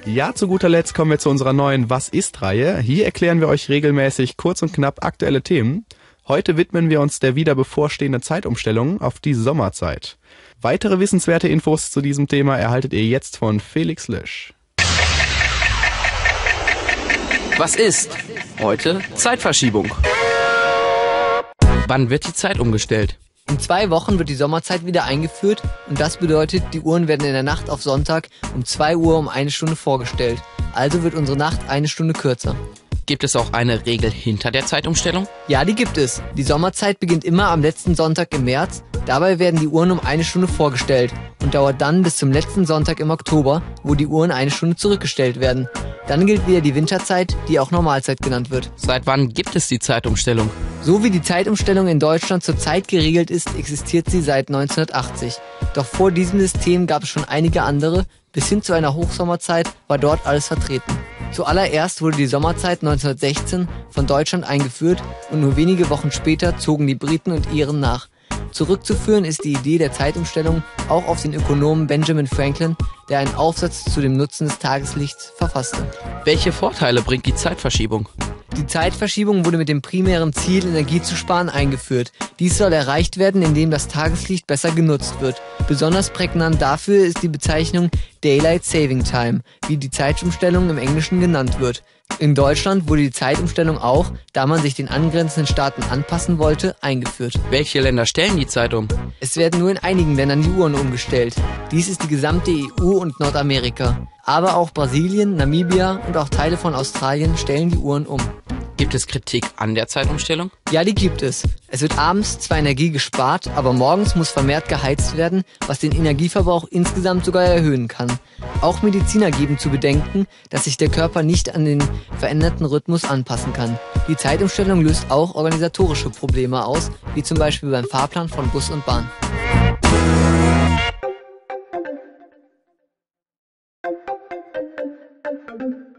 Ja, zu guter Letzt kommen wir zu unserer neuen Was ist-Reihe. Hier erklären wir euch regelmäßig kurz und knapp aktuelle Themen. Heute widmen wir uns der wieder bevorstehenden Zeitumstellung auf die Sommerzeit. Weitere wissenswerte Infos zu diesem Thema erhaltet ihr jetzt von Felix Lisch. Was ist? Heute Zeitverschiebung. Wann wird die Zeit umgestellt? In 2 Wochen wird die Sommerzeit wieder eingeführt und das bedeutet, die Uhren werden in der Nacht auf Sonntag um 2 Uhr um 1 Stunde vorgestellt. Also wird unsere Nacht 1 Stunde kürzer. Gibt es auch eine Regel hinter der Zeitumstellung? Ja, die gibt es. Die Sommerzeit beginnt immer am letzten Sonntag im März. Dabei werden die Uhren um 1 Stunde vorgestellt und dauert dann bis zum letzten Sonntag im Oktober, wo die Uhren 1 Stunde zurückgestellt werden. Dann gilt wieder die Winterzeit, die auch Normalzeit genannt wird. Seit wann gibt es die Zeitumstellung? So wie die Zeitumstellung in Deutschland zurzeit geregelt ist, existiert sie seit 1980. Doch vor diesem System gab es schon einige andere. Bis hin zu einer Hochsommerzeit war dort alles vertreten. Zuallererst wurde die Sommerzeit 1916 von Deutschland eingeführt und nur wenige Wochen später zogen die Briten und Iren nach. Zurückzuführen ist die Idee der Zeitumstellung auch auf den Ökonomen Benjamin Franklin, der einen Aufsatz zu dem Nutzen des Tageslichts verfasste. Welche Vorteile bringt die Zeitverschiebung? Die Zeitverschiebung wurde mit dem primären Ziel, Energie zu sparen, eingeführt. Dies soll erreicht werden, indem das Tageslicht besser genutzt wird. Besonders prägnant dafür ist die Bezeichnung Daylight Saving Time, wie die Zeitumstellung im Englischen genannt wird. In Deutschland wurde die Zeitumstellung auch, da man sich den angrenzenden Staaten anpassen wollte, eingeführt. Welche Länder stellen die Zeit um? Es werden nur in einigen Ländern die Uhren umgestellt. Dies ist die gesamte EU und Nordamerika. Aber auch Brasilien, Namibia und auch Teile von Australien stellen die Uhren um. Gibt es Kritik an der Zeitumstellung? Ja, die gibt es. Es wird abends zwar Energie gespart, aber morgens muss vermehrt geheizt werden, was den Energieverbrauch insgesamt sogar erhöhen kann. Auch Mediziner geben zu bedenken, dass sich der Körper nicht an den veränderten Rhythmus anpassen kann. Die Zeitumstellung löst auch organisatorische Probleme aus, wie zum Beispiel beim Fahrplan von Bus und Bahn. Thank you.